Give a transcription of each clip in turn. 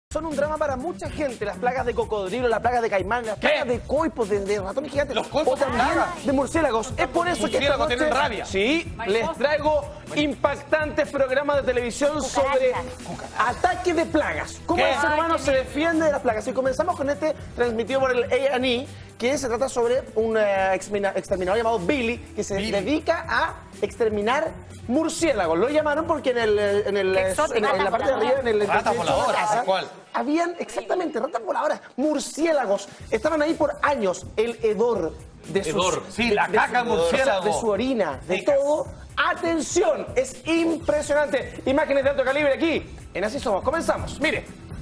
Son un drama para mucha gente, las plagas de cocodrilo, las plagas de caimán, las plagas de coipos, de ratones gigantes, los coipos o también de murciélagos. Es por eso que esta noche tienen rabia. Sí, les traigo impactantes programas de televisión sobre ataques de plagas. Cómo el ser humano se defiende de las plagas. Y comenzamos con este transmitido por el A&E, que se trata sobre un exterminador llamado Billy, que se dedica a exterminar murciélagos. Lo llamaron porque en la parte de arriba, en el ratas voladoras, ¿cuál? Habían exactamente ratas voladoras, murciélagos. Estaban ahí por años. El hedor de sus... Sí, la caca murciélago. De su orina, de todo. ¡Atención! Es impresionante. Imágenes de alto calibre aquí. En Así Somos. Comenzamos. Mire.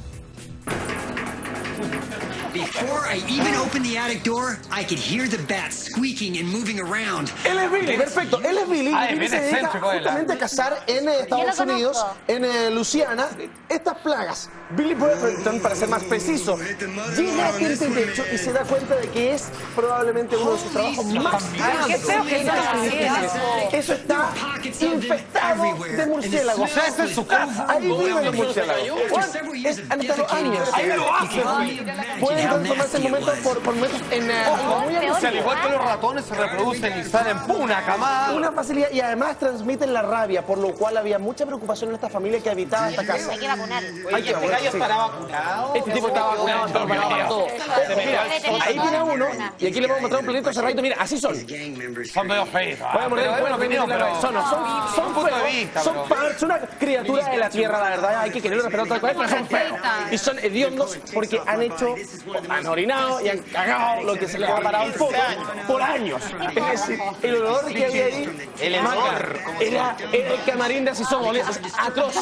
Before I even opened the attic door, I could hear the bats squeaking and moving around. Él es Billy, perfecto. Él es Billy. Ah, Billy se dedica justamente a cazar en Estados Unidos, en Luisiana, estas plagas. Billy Bretton, para ser más preciso, llega a este techo y se da cuenta de que es probablemente uno de sus trabajos más difíciles. Eso está infectado de murciélagos. Esa es su casa. Ahí viven los murciélagos. Han estado años. Ahí lo hacen. Pueden transformarse en momentos por momentos en muy Al igual que los ratones se reproducen y salen una camada. una facilidad, y además transmiten la rabia, por lo cual había mucha preocupación en esta familia que habitaba esta casa. Hay que vacunar. Hay que vacunar, sí. estará vacunado. Este tipo estaba vacunado, estaba preparado para todo. Mira, ahí tiene uno, y aquí le vamos a mostrar un planito cerradito. Mira, así son. Son medio feitos. Voy a poner, bueno, son feos, son parts, una criatura de la tierra, la verdad. Hay que quererlo respetar tal cual, pero son feos. Y son hediondos porque han orinado y han cagado lo que se les ha parado el foco por años. Es decir, el olor que había ahí, era el camarín de Así Somos, atroz.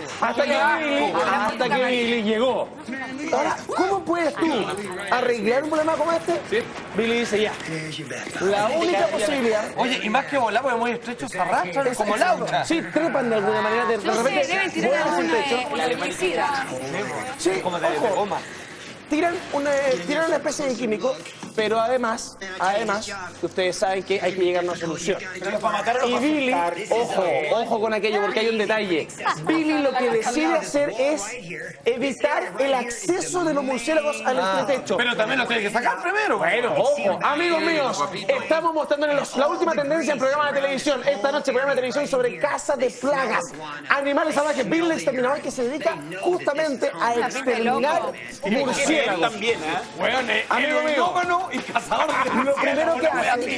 Hasta que Billy llegó. Ahora, ¿cómo puedes tú arreglar un problema como este? Sí. Billy dice ya. La única posibilidad. Oye, y más que volar, porque muy estrechos se arrastran como laucha. Sí, trepan de alguna manera. De repente, deben tirar alguna electricidad. Sí, Como de goma. tiran una especie de químico, pero además, ustedes saben que hay que llegar a una solución. Y Billy, ojo con aquello, porque hay un detalle. Billy lo que decide hacer es evitar el acceso de los murciélagos al techo. Pero también lo tiene que sacar primero. Bueno, ojo, amigos míos, estamos mostrándoles la última tendencia en programa de televisión. Esta noche, programa de televisión sobre caza de plagas. Animales salvajes. Billy, el exterminador que se dedica justamente a exterminar murciélagos. También, bueno, amigo mío, y cazador. lo primero que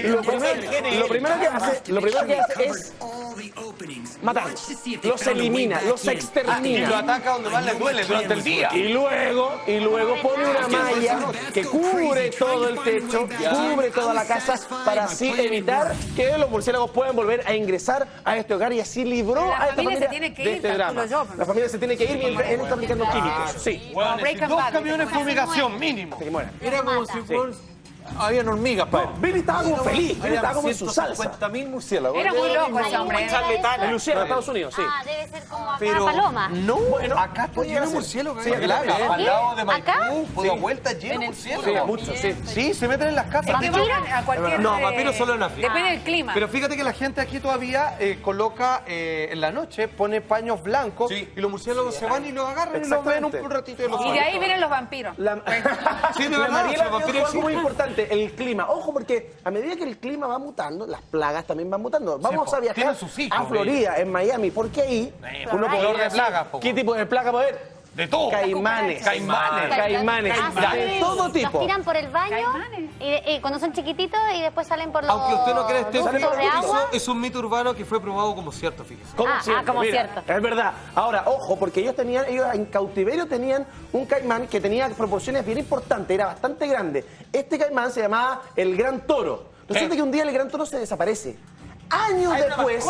hace es matarlos, los elimina, los Y extermina. lo ataca donde más le duele durante el día. Y luego pone una malla que cubre todo el techo, cubre toda la casa, para así evitar que los murciélagos puedan volver a ingresar a este hogar, y así libró a esta familia de este drama. La familia se tiene que ir mientras él está aplicando químicos. Sí. Bueno, dos camiones de fumigación mínimo. Que muera. Era como si habían hormigas, padre. Billy estaba como feliz, Billy estaba como en su salsa. 150.000 murciélagos. Era muy loco ese hombre. En Luisiana, Estados Unidos, sí. Ah, debe ser como acá Pero paloma. no, Bueno, acá está lleno de murciélagos. Sí, acá. claro. Al lado de ¿Acá? Maipú, de vuelta lleno de Sí, murciélagos. mucho, sí. Sí, se meten en las casas. Es que van a cualquier... No, vampiro solo en África. Depende del clima. Pero fíjate que la gente aquí todavía coloca en la noche, pone paños blancos y los murciélagos se van y los agarran y los ven un ratito de los Y de ahí vienen los vampiros. Sí, de verdad, Mariela dijo algo muy importante, el clima. Ojo, porque a medida que el clima va mutando, las plagas también van mutando. Vamos a viajar tienen sus hijos, a Florida, en Miami, porque ahí uno Flor puede de plagas, po. ¿Qué tipo de plaga puede haber? De todo. Caimanes. Caimanes. De todo tipo. Los tiran por el baño y cuando son chiquititos y después salen por los Aunque usted no crea, ductos de agua. es un mito urbano que fue probado como cierto, fíjese. Como como mira, cierto. Es verdad. Ahora, ojo, porque ellos en cautiverio tenían un caimán que tenía proporciones bien importantes, era bastante grande. Este caimán se llamaba el Gran Toro. Resulta que un día el Gran Toro se desaparece. Años después,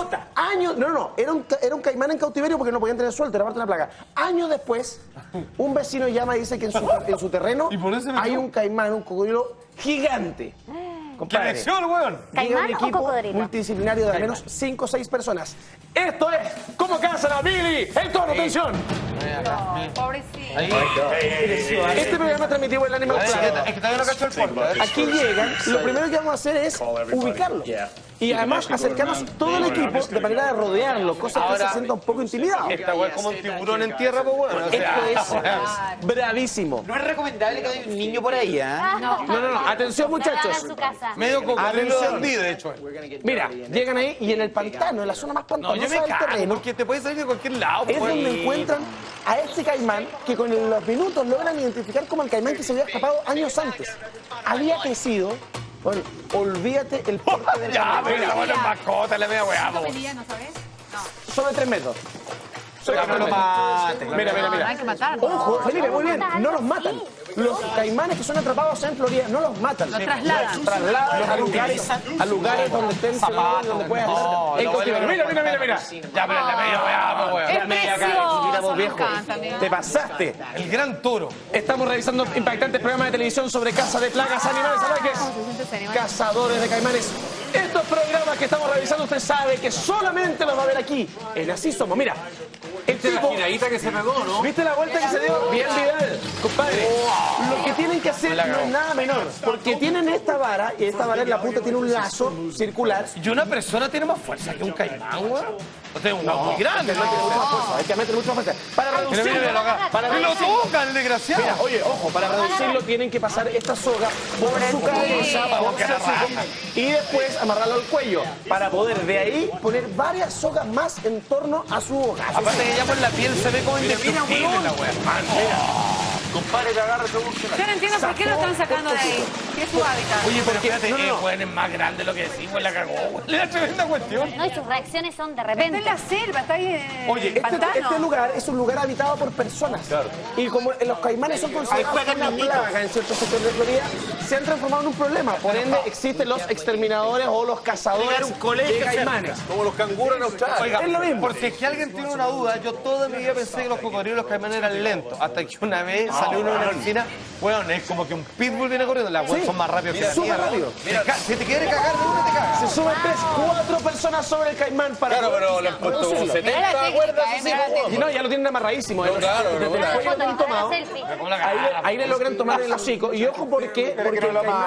era un caimán en cautiverio porque no podían tener suelto, era parte de una plaga. Años después, un vecino llama y dice que en su terreno hay un caimán, un cocodrilo gigante. ¿Qué lección, weón? Llega un ¿Caimán o equipo cocodrilo? multidisciplinario de al menos 5 o 6 personas. Esto es ¿Cómo cazan a Billy? El Toro, atención. Pobrecito. Este programa transmitido en el Animal Planet. Es que todavía no cacho el porno. Aquí llegan, lo primero que vamos a hacer es ubicarlo. Y además acercarnos todo el equipo de manera de rodearlo, cosa que se sienta un poco intimidado. Esta weá es como un tiburón en tierra, pues bueno. O sea, Esto es bravísimo. No es recomendable que haya un niño por ahí, ¿eh? No. Atención, muchachos. A su casa. medio cocodrilo de Atención. Andy, de hecho. Mira, llegan ahí y en el pantano, en la zona más No, pantanosa yo me del cago, terreno, porque te puedes salir de cualquier lado, es pues. donde encuentran a este caimán que con los minutos logran identificar como el caimán que se había escapado años antes. Había crecido, bueno, olvídate el porte del Ya, caimán. pero la buena mascota, la media weá, po. Medía, ¿no sabes? Sobre 3 metros. Ya, no lo mates. Mira. No hay que matarlo. Ojo, Felipe, muy bien, no los matan. Los caimanes que son atrapados en Florida no los matan. Los trasladan. Los trasladan a lugares donde estén seguros y donde puedan estar en cautiverio. Mira. Ya, pero la media weá, po, weón. Es precioso, me encanta, amigo. Te pasaste. El gran toro. Estamos realizando impactantes programas de televisión sobre caza de plagas, animales salvajes, cazadores de caimanes. Estos programas que estamos realizando, usted sabe que solamente los va a ver aquí, en Así Somos. Mira, el tipo... giradita que se pegó, ¿no? ¿Viste la vuelta que se dio? Bien, Vidal. Compadre, lo que tienen que hacer no es nada menor, porque tienen esta vara, y esta vara en la punta tiene un lazo circular. Y una persona tiene más fuerza que un caimán, weón. O sea, un weón muy grande, ¿no? Hay que meter mucha fuerza. Para Mira, reducirlo, Y lo toca el desgraciado. Mira, oye, ojo, para reducirlo tienen que pasar esta soga por su cabeza, por su hocico, y después amarrarlo al cuello, para poder de ahí poner varias sogas más en torno a su boca. Aparte que ya por la piel se ve como indestructible la weá. Compadre, que agarra según que Yo no entiendo por qué lo están sacando de ahí. ¿Qué es su hábitat? Oye, pero fíjate, weón, es más grande lo que decimos, la cagó, weón. Le da tremenda cuestión. No, y sus reacciones son de Está repente. en la selva, está ahí en Oye, pantano. este lugar es un lugar habitado por personas. Y como los caimanes son considerados una plaga en ciertos sectores de Florida, se han transformado en un problema. Por ende, existen los exterminadores o los cazadores de caimanes. como los canguros en Australia. Oiga, Es lo mismo. por si es que alguien tiene una duda, yo toda mi vida pensé que los cocodrilos y los caimanes eran lentos. Hasta que una vez salió uno de una piscina, weón, es como que un pitbull viene corriendo. Las weón Sí. son más rápidos que la Súper mierda. rápido. Si te quiere cagar de una, te caga. Se suben 3, 4 personas sobre el caimán para Claro, poder pero le han puesto como reducirlo. 70 cuerdas así, mira la como- Y no, ya lo tienen amarradísimo. No, claro, Desde el claro. cuello lo tienen tomado. selfie. Ahí le logran tomar el hocico. Y ojo, ¿por qué? Porque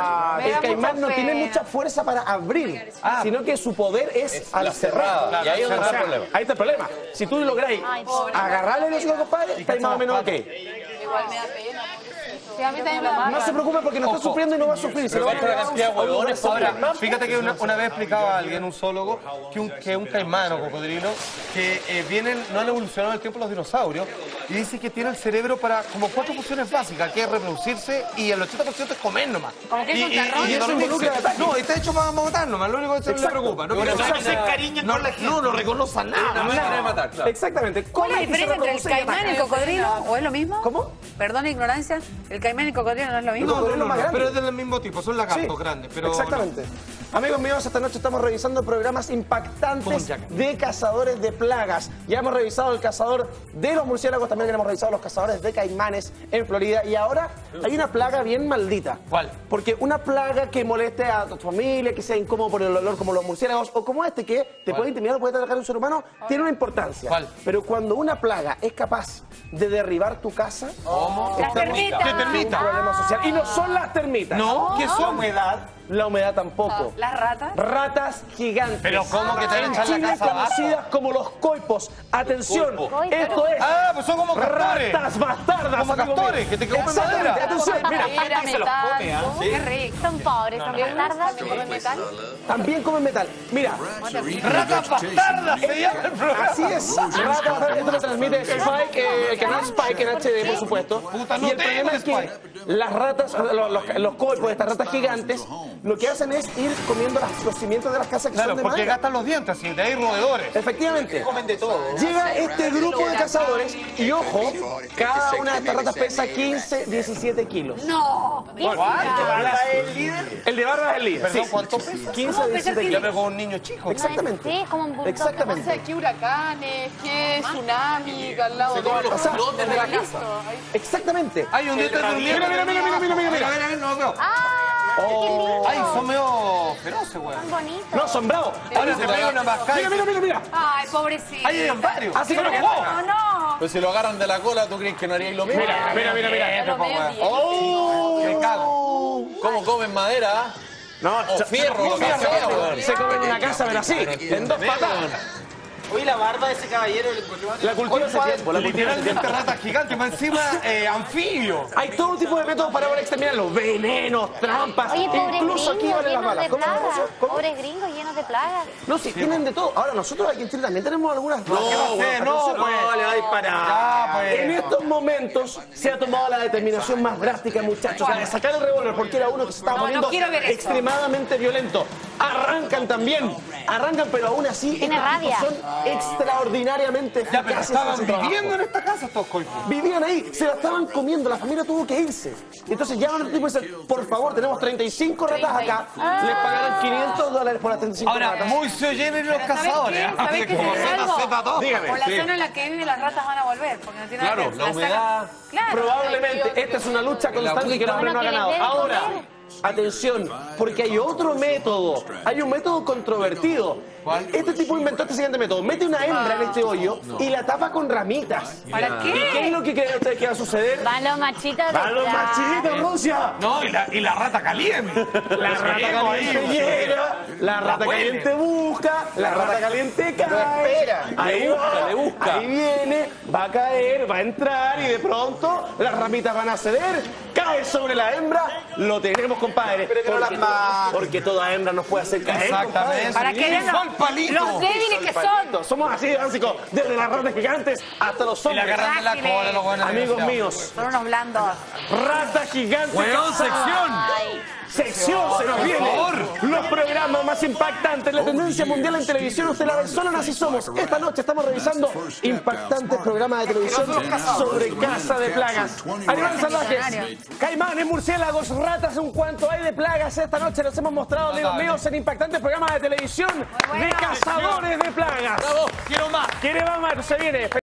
el caimán no tiene mucha fuerza para abrir, sino que su poder es al cerrar. Y ahí es donde O está sea, el problema. ahí está el problema. Si tú lográis agarrarle el hocico, compadre, estáis más o menos ok. Igual me da pena. Sí, a mí también me da No se preocupe porque no está sufriendo y no va a sufrir. Se lo va a Pero llevar la cantidad de huevones, Ahora, fíjate que una vez explicaba a alguien, un zoólogo, que un caimán o cocodrilo, que no han evolucionado en el tiempo los dinosaurios, y dice que tiene el cerebro para como 4 funciones básicas, que es reproducirse y el 80% es comer nomás. Como que es un terror. Y eso dormirse. involucra ataque. No, está hecho para matar nomás, lo único que se le preocupa. No, Pero no, no se encariña con la gente. no reconoce nada. Una manera de matar, claro. Exactamente. ¿Cuál es la es que se diferencia entre el reproduce y caimán y el ataca? cocodrilo? ¿O es lo mismo? ¿Cómo? Perdón la ignorancia. ¿El caimán y el cocodrilo no es lo mismo? No, cocodrilo más grande. pero es del mismo tipo, son lagartos Sí, grandes. Pero exactamente. Amigos míos, esta noche estamos revisando programas impactantes de cazadores de plagas. Ya hemos revisado el cazador de los murciélagos, también hemos revisado los cazadores de caimanes en Florida. Y ahora hay una plaga bien maldita. ¿Cuál? Porque una plaga que moleste a tu familia, que sea incómodo por el olor como los murciélagos, o como este que te puede intimidar o puede atacar a un ser humano, tiene una importancia. ¿Cuál? Pero cuando una plaga es capaz de derribar tu casa, Las termitas. ¿Qué termita? un problema social. Y no son las termitas. No, ¿qué son? La humedad tampoco. Las ratas. Ratas gigantes. Pero ¿cómo que te van a En echar la Chile casa abajo? conocidas como los coipos. Atención, Coipo. esto es Ah, pues son como castores. ratas bastardas. Como amigo castores, mío. que te comen Exactamente, madera. atención, mira. Madera, metal. Qué rico. Son pobres, son bastardas. ¿Comen metal? También comen metal. Mira, Ratas bastardas se llama el programa. así es. Ratas bastardas, esto lo transmite Spike, el canal Spike en HD, por supuesto. Puta, no Y el problema tengo es que las ratas, los coipos de estas ratas gigantes, lo que hacen es ir comiendo los cimientos de las casas que Claro, son de porque madera. gastan los dientes, así, de ahí roedores. Efectivamente. Comen de todo. Llega este grupo de cazadores y, ojo, cada una de estas ratas pesa 15, 17 kilos. No. El de barba es el líder. Perdón, Sí. ¿cuánto pesa? 15, ¿Cómo pesa 17 el Ya kilos. me con un niño chico. Exactamente. Sí, es como un bulldog. Exactamente. ¿Qué huracanes? ¿Qué tsunami? Al lado de Comen los O sea, flotes de la casa. Exactamente. Ay, un día está durmiendo. Mira. A ver, no veo. ¡Ah! ¡Qué lindo! Ay, son medio feroces, weón. Son bonitos. No, son bravos. Ahora te pega una mascada. Mira. Ay, pobrecito. Ay, hay varios. Así que No, no. Pero si lo agarran de la cola, ¿tú crees que no haríais lo mismo? Mira. Lo veo bien. Me cago. ¿Cómo comen madera? No, O fierro, lo que sea, weón. se come en una casa, pero así, en 2 patadas. Oye, la barba de ese caballero La cultura hace tiempo, la cultura hace Literalmente tiempo. ratas gigantes, más encima anfibio. Hay todo tipo de métodos para poder exterminarlos. Venenos, trampas, Oye, pobres incluso aquí gringos valen las llenos balas. de ¿Cómo? plagas. ¿Cómo? Pobres gringos llenos de plagas. No, sí, tienen de todo. Ahora, nosotros aquí en Chile también tenemos algunas balas. No, pues. le va a disparar. Ya, pues. En estos momentos se ha tomado la determinación más drástica, muchachos, la de sacar el revólver porque era uno que se estaba No, no poniendo quiero ver eso. extremadamente violento. Arrancan también, pero aún así Tiene estos rabia. tipos son extraordinariamente Ya, pero eficaces en estaban su trabajo. viviendo en esta casa estos coipos. Vivían ahí, se la estaban comiendo, la familia tuvo que irse. Entonces llaman al tipo y dicen, por favor, tenemos 35 ratas acá, les pagarán $500 por las 35 Ahora, ratas. muy se llenen los ¿Sabes qué? cazadores. ¿Sabes qué? Como Te digo Z, algo. Z, todo. Dígame. Por la Sí. zona en la que viven las ratas van a volver, porque no tiene Claro, nada que la humedad. Claro. Probablemente esta es una lucha constante que el hombre no ha Bueno, que ganado. les dé de Ahora, comer. atención, porque hay otro método, hay un método controvertido. ¿Cuál? Este tipo inventó este siguiente método, mete una hembra en este hoyo y la tapa con ramitas. ¿Para ¿Y qué qué? es lo que creen ustedes que va a suceder? Van los machitos de ¡Van los plagas. machitos, Rusia! No, y la rata caliente. La rata caliente llega, la rata caliente busca, la rata caliente cae. espera. Ahí va, le busca. Ahí viene, va a caer, va a entrar y de pronto las ramitas van a ceder, cae sobre la hembra, lo tenemos, compadre. Pero que no las maten. Porque toda hembra nos puede hacer caer. Exactamente. ¿Para qué Y fue el palito. los débiles que son? Somos así de básicos, desde las ratas gigantes hasta los Y la hombres. agarran de la cola, los buenos Amigos desgraciados. míos, Son unos blandos. rata gigante. Weón, sección. Ay. Sección se nos viene. Los programas más impactantes, la tendencia mundial en televisión, usted la ve solo en Así Somos. Esta noche estamos revisando impactantes programas de televisión sobre caza de plagas. Animales salvajes, caimanes, murciélagos, ratas, un cuanto hay de plagas. Esta noche los hemos mostrado, amigos míos, en impactantes programas de televisión de cazadores de plagas. Bravo, quiero más. ¿Quiere más? Se viene.